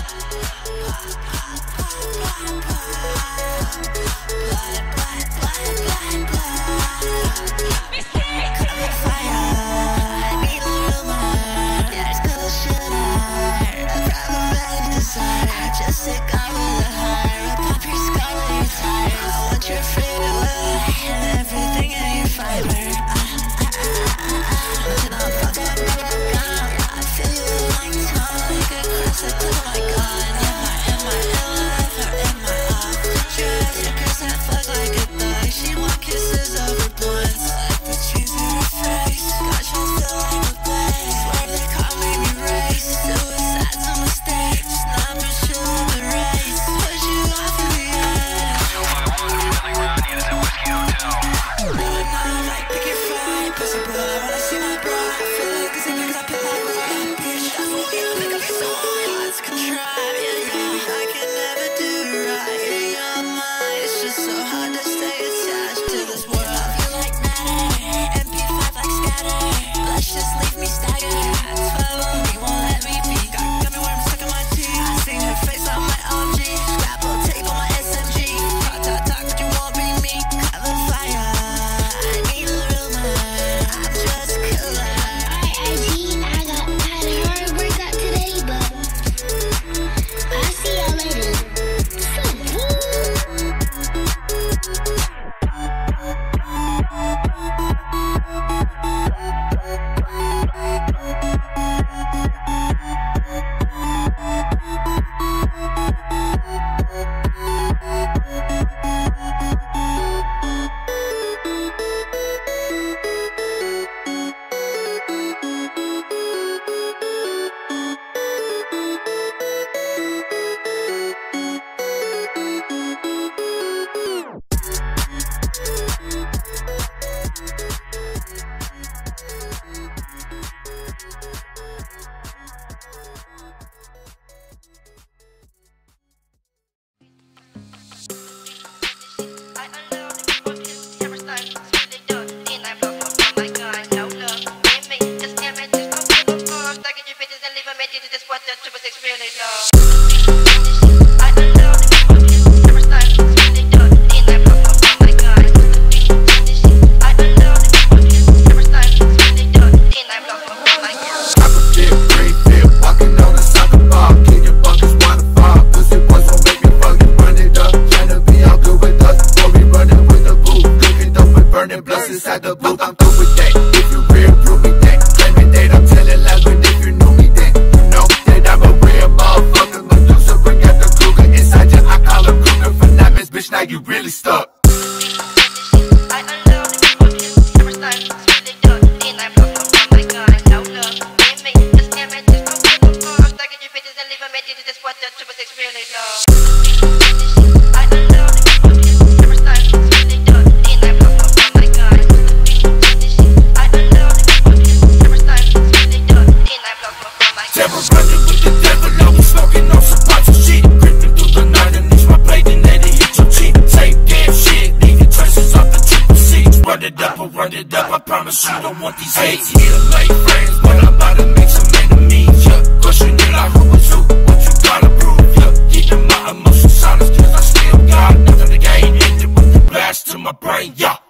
Inside the booth, I'm through with that. If you real, prove me that. Claiming that I'm telling lies, but if you knew me, then you know that I'm a real motherfucker. Medusa, bring out the cougar inside you. I call him cougar for 9 minutes, bitch. Now you really stuck. Run it up, I promise you don't want these hates. Here to make friends, but I'm about to make some enemies, yeah. Question you like who is who, what you gotta prove, yeah. Keeping my emotions honest, cause I still got nothing to gain. Hit it with the blast to my brain, yeah.